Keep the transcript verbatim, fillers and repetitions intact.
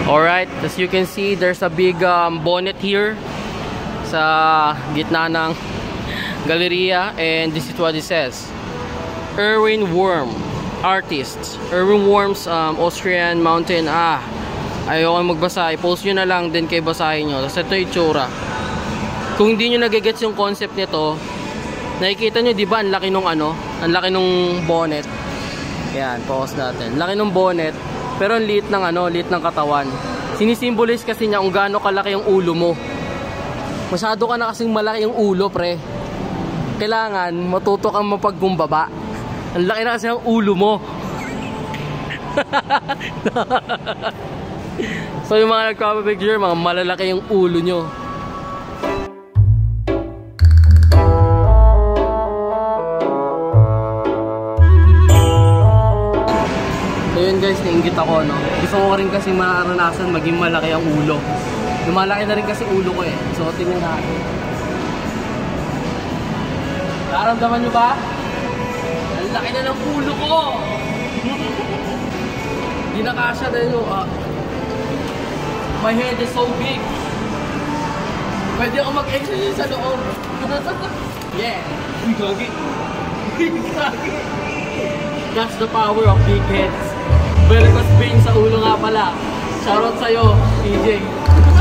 Alright, as you can see, there's a big um, bonnet here sa gitna ng galeria, and this is what it says. Erwin Wurm, artist. Erwin Wurm's um, Austrian Mountain. Ah, ayaw magbasa. I-post nyo na lang din kay basahin nyo. Tapos ito yung tsura. Kung hindi nyo nagigets yung concept nito, nakikita nyo, di ba, ang laki nung ano, ang laki nung bonnet. Yan, pause natin. Laki nung bonnet, pero ang liit ng ano, liit ng katawan. Sinisimbolize kasi niya kung gaano kalaki yung ulo mo. Masyado ka na kasing malaki yung ulo, pre. Kailangan matuto kang mapagkumbaba. Ang laki na kasi ng ulo mo. So yung mga nagpapapicture, mga malalaki yung ulo nyo. So yun guys, nainggit ako, no? Gusto ko rin kasi maranasan maging malaki ang ulo. Lumalaki na rin kasi ulo ko eh. So tingnan natin. Naramdaman nyo ba? Ang laki na ng ulo ko! Hindi na kasya na yun. Uh, my head is so big. Pwede ako mag-exercise sa loob. Yeah! Uy, gagi! Uy, gagi! That's the power of big heads. Varicose vein sa ulo nga pala. Shoutout sa'yo, P J.